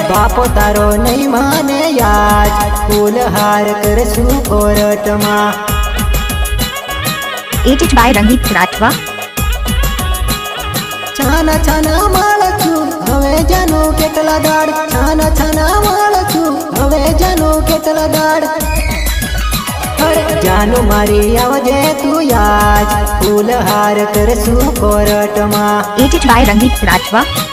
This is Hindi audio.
बापो तारो नहीं माने याज फूल हार करसू कोरट मां। एडिट बाय रंगीत राठवा। छाना छाना माळचू हवे जानो केटला दाड, छाना छाना माळचू हवे जानो केटला दाड। जानो मारी आवजे तू याज फूल हार करसू कोरट मां। एडिट बाय रंगीत राठवा।